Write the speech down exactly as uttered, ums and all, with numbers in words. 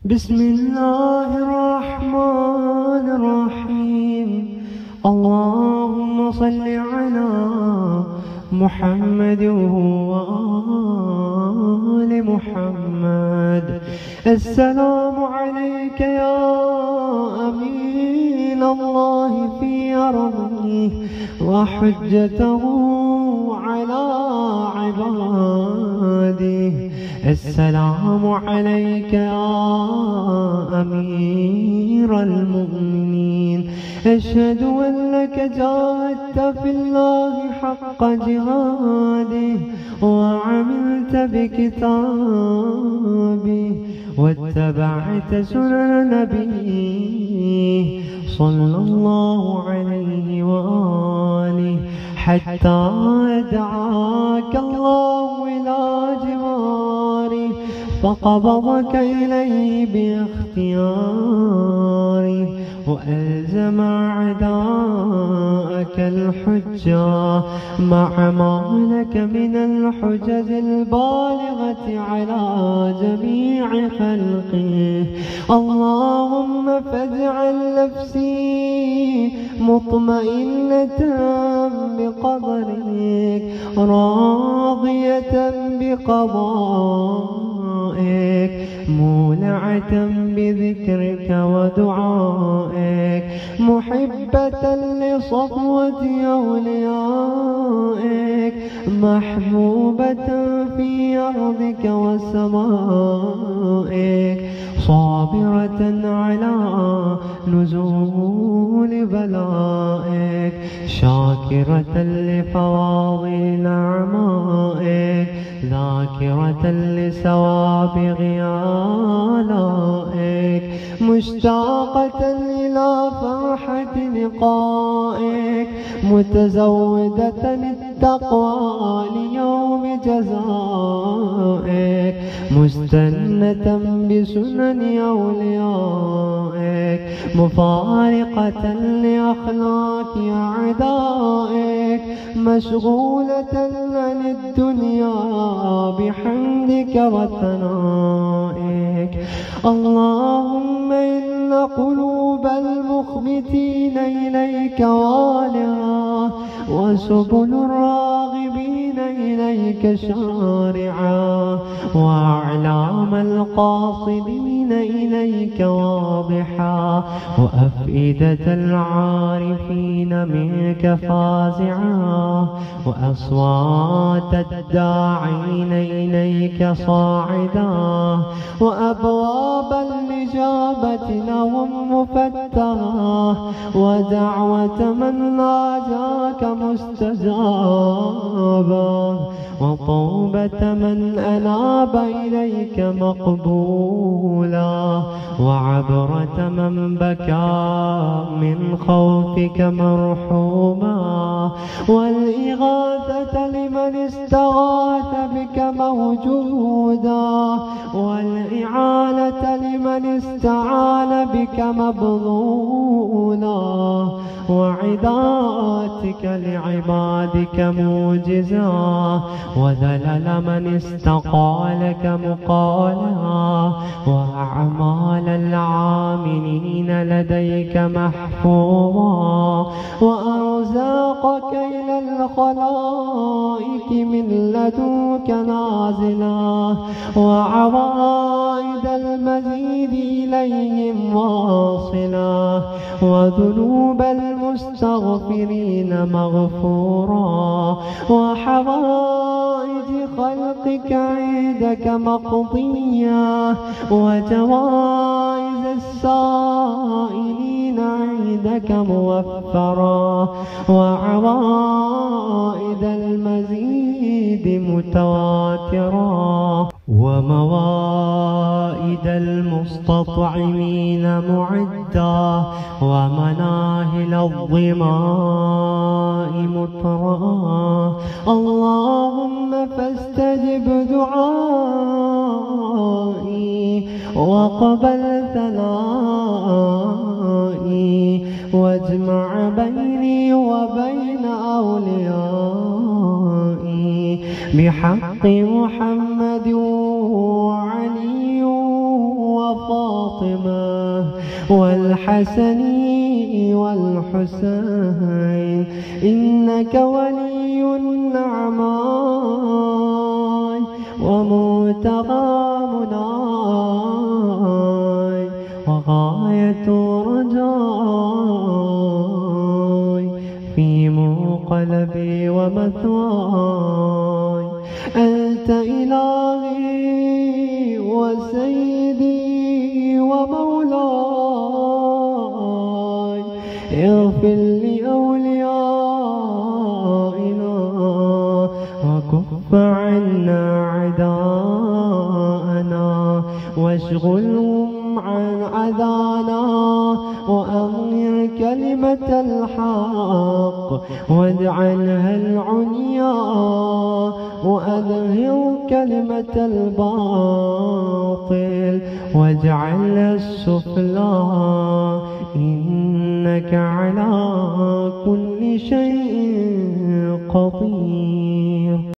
بسم الله الرحمن الرحيم. اللهم صل على محمد وآل محمد. السلام عليك يا أمين الله في أرضه وحجته على عباده. السلام عليك يا أمير المؤمنين. أشهد أنك جاهدت في الله حق جهاده وعملت بكتابه واتبعت سنن نبيه صلى الله عليه وآله حتى دعاك الله إلى جواره فقبضك إليه باختياره وألزم أعداءك الحجة مع ما لك من الحجج البالغة على جميع خلقه. اللهم فاجعل نفسي مطمئنة بقدرك راضية بقضائك مولعة بذكرك ودعائك محبة لصفوة أوليائك محبوبة في أرضك وسمائك صابرة على نزول بلائك شاكرة لفواضل نعمائك ذاكرة لسوابغ آلائك مشتاقة إلى فرحة لقائك متزودة التقوى ليوم جزائك مستنة بسنن أوليائك مفارقة لأخلاق أعدائك مشغولة عن الدنيا بحمدك وثنائك. اللهم إن قلوب المخبتين إليك والعة وسبل الراغبين إليك شارعة وأعلام القاصدين إليك واضحة وأفئدة العارفين منك فازعة وأصوات الداعين إليك صاعدة وأبواب الإجابة لهم مفتحة ودعوة من ناجاك مستجابة وطوبة من أناب إليك مقبولا وعبرة من بكى من خوفك مرحوما والإغاثة لمن استغاث بك موجودا والإعانة لمن استعان بك مبذولا وعداتك لعبادك موجزا وذلل من استقالك مقالا وأعمال العاملين لديك محفوظا وأرزاقك إلى الخلائق من لدنك نازلا وعوائد المزيد إليهم واصلا وذنوب المستغفرين مغفورا وحوائج خلقك عندك مقضية وجوائز السائلين عندك موفرا وعوائد المزيد متواترا وموائد المستطعمين معدا ومناهل الظماء مطرا. اللهم فاستجب دعائي واقبل ثنائي واجمع بيني وبين أوليائي بحق محمد وعلي وفاطمة والحسن والحسين إنك ولي النعماء ومنتهى مناي وغاية رجاي في منقلبي ومثواي أنت إلهي وسيدي ومولاي اغفر لأوليائنا وكف عنا عداءنا واشغلهم عن عدانا وأظهر كلمة الحق واجعلها العليا وأظهر كلمة الباطل واجعلها السفلى إنك على كل شيء قدير.